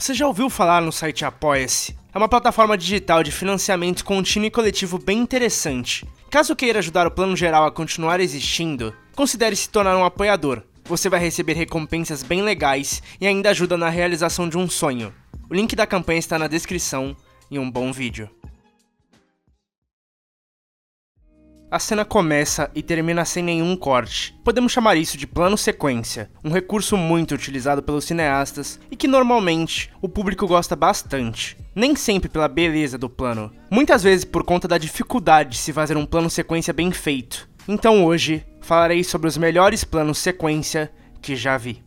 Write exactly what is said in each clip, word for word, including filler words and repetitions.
Você já ouviu falar no site Apoia-se? É uma plataforma digital de financiamento contínuo e coletivo bem interessante. Caso queira ajudar o Plano Geral a continuar existindo, considere se tornar um apoiador. Você vai receber recompensas bem legais e ainda ajuda na realização de um sonho. O link da campanha está na descrição e um bom vídeo. A cena começa e termina sem nenhum corte. Podemos chamar isso de plano sequência, um recurso muito utilizado pelos cineastas e que normalmente o público gosta bastante. Nem sempre pela beleza do plano, muitas vezes por conta da dificuldade de se fazer um plano sequência bem feito. Então hoje falarei sobre os melhores planos sequência que já vi.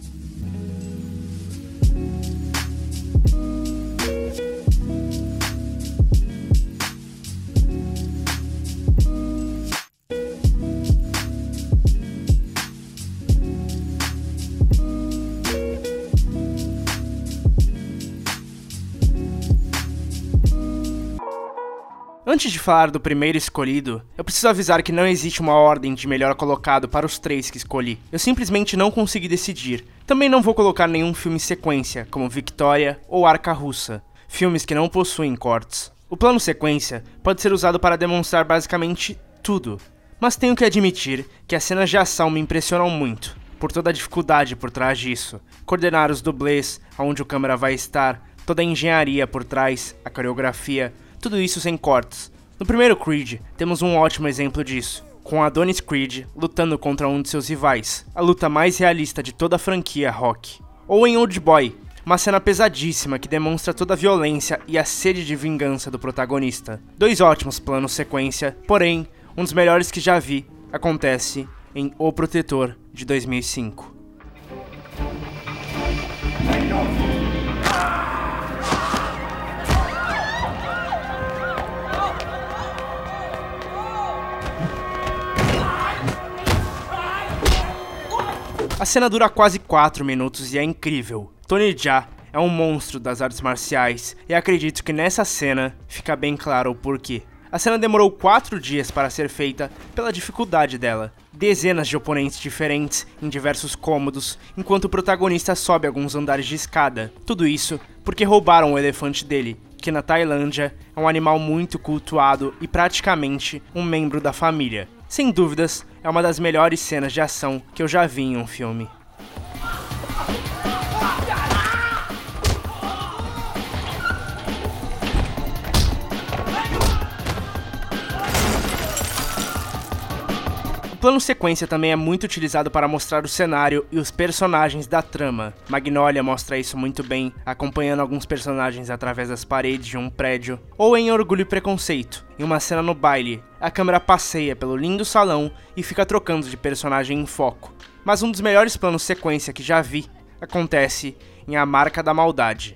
Antes de falar do primeiro escolhido, eu preciso avisar que não existe uma ordem de melhor colocado para os três que escolhi. Eu simplesmente não consegui decidir. Também não vou colocar nenhum filme sequência, como Victoria ou Arca Russa, filmes que não possuem cortes. O plano sequência pode ser usado para demonstrar basicamente tudo, mas tenho que admitir que as cenas de ação me impressionam muito, por toda a dificuldade por trás disso. Coordenar os dublês, aonde o câmera vai estar, toda a engenharia por trás, a coreografia, tudo isso sem cortes. No primeiro Creed, temos um ótimo exemplo disso, com Adonis Creed lutando contra um de seus rivais, a luta mais realista de toda a franquia Rock. Ou em Old Boy, uma cena pesadíssima que demonstra toda a violência e a sede de vingança do protagonista. Dois ótimos planos sequência, porém, um dos melhores que já vi acontece em O Protetor, de dois mil e cinco. A cena dura quase quatro minutos e é incrível. Tony Jaa é um monstro das artes marciais e acredito que nessa cena fica bem claro o porquê. A cena demorou quatro dias para ser feita pela dificuldade dela. Dezenas de oponentes diferentes em diversos cômodos, enquanto o protagonista sobe alguns andares de escada. Tudo isso porque roubaram o elefante dele, que na Tailândia é um animal muito cultuado e praticamente um membro da família. Sem dúvidas, é uma das melhores cenas de ação que eu já vi em um filme. O plano sequência também é muito utilizado para mostrar o cenário e os personagens da trama. Magnolia mostra isso muito bem, acompanhando alguns personagens através das paredes de um prédio. Ou em Orgulho e Preconceito, em uma cena no baile, a câmera passeia pelo lindo salão e fica trocando de personagem em foco. Mas um dos melhores planos sequência que já vi acontece em A Marca da Maldade.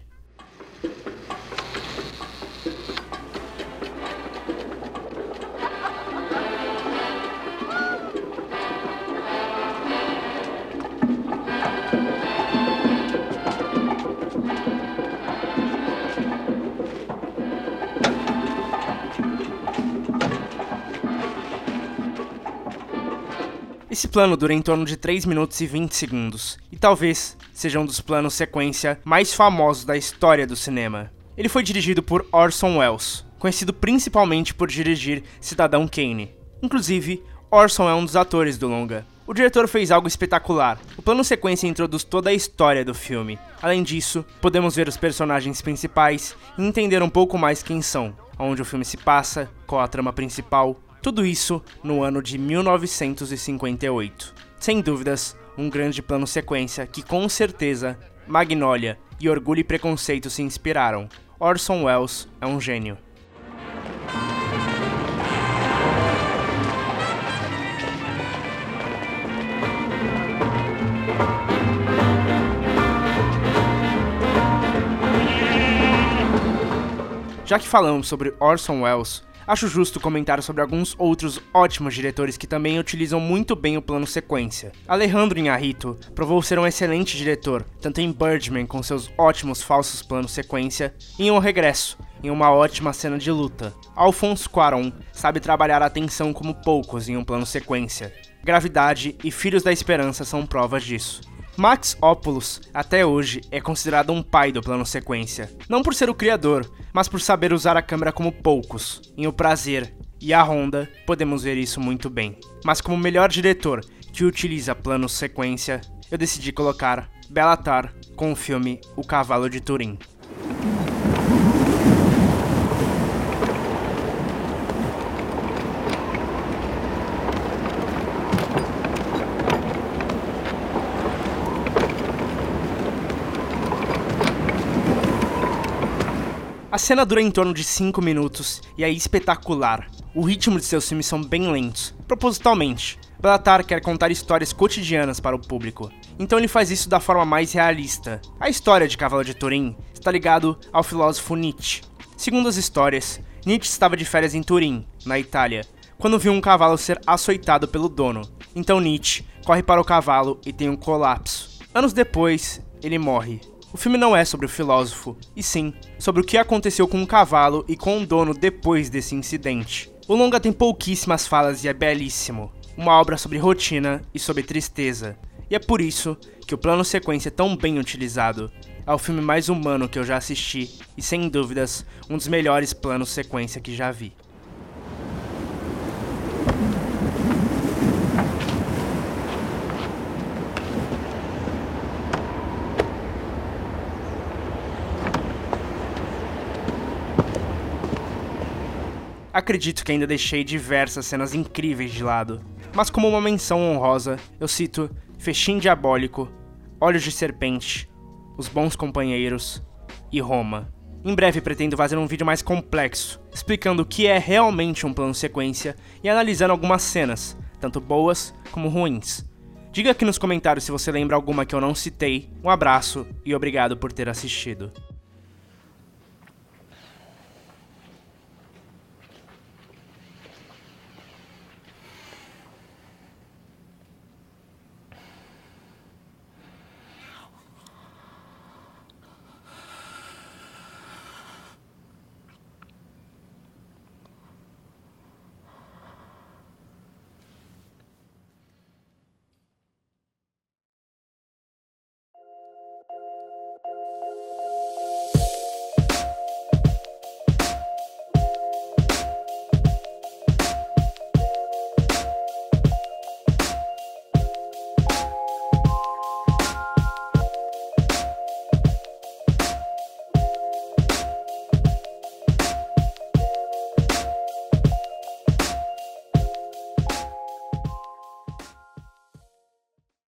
Esse plano dura em torno de três minutos e vinte segundos, e talvez seja um dos planos sequência mais famosos da história do cinema. Ele foi dirigido por Orson Welles, conhecido principalmente por dirigir Cidadão Kane. Inclusive, Orson é um dos atores do longa. O diretor fez algo espetacular. O plano sequência introduz toda a história do filme. Além disso, podemos ver os personagens principais e entender um pouco mais quem são, onde o filme se passa, qual a trama principal. Tudo isso no ano de mil novecentos e cinquenta e oito. Sem dúvidas, um grande plano sequência que com certeza Magnolia e Orgulho e Preconceito se inspiraram. Orson Welles é um gênio. Já que falamos sobre Orson Welles, acho justo comentar sobre alguns outros ótimos diretores que também utilizam muito bem o plano sequência. Alejandro Iñárritu provou ser um excelente diretor, tanto em Birdman com seus ótimos falsos planos sequência, e em O Regresso, em uma ótima cena de luta. Alfonso Cuarón sabe trabalhar a tensão como poucos em um plano sequência. Gravidade e Filhos da Esperança são provas disso. Max Ophülos, até hoje, é considerado um pai do plano sequência. Não por ser o criador, mas por saber usar a câmera como poucos. Em O Prazer e A Ronda, podemos ver isso muito bem. Mas como melhor diretor que utiliza plano sequência, eu decidi colocar Béla Tarr com o filme O Cavalo de Turim. A cena dura em torno de cinco minutos e é espetacular. O ritmo de seus filmes são bem lentos, propositalmente. Béla Tarr quer contar histórias cotidianas para o público, então ele faz isso da forma mais realista. A história de Cavalo de Turim está ligado ao filósofo Nietzsche. Segundo as histórias, Nietzsche estava de férias em Turim, na Itália, quando viu um cavalo ser açoitado pelo dono. Então Nietzsche corre para o cavalo e tem um colapso. Anos depois, ele morre. O filme não é sobre o filósofo, e sim sobre o que aconteceu com o cavalo e com o dono depois desse incidente. O longa tem pouquíssimas falas e é belíssimo. Uma obra sobre rotina e sobre tristeza. E é por isso que o plano sequência é tão bem utilizado. É o filme mais humano que eu já assisti e, sem dúvidas, um dos melhores planos sequência que já vi. Acredito que ainda deixei diversas cenas incríveis de lado, mas como uma menção honrosa, eu cito Festim Diabólico, Olhos de Serpente, Os Bons Companheiros e Roma. Em breve pretendo fazer um vídeo mais complexo, explicando o que é realmente um plano sequência e analisando algumas cenas, tanto boas como ruins. Diga aqui nos comentários se você lembra alguma que eu não citei, um abraço e obrigado por ter assistido.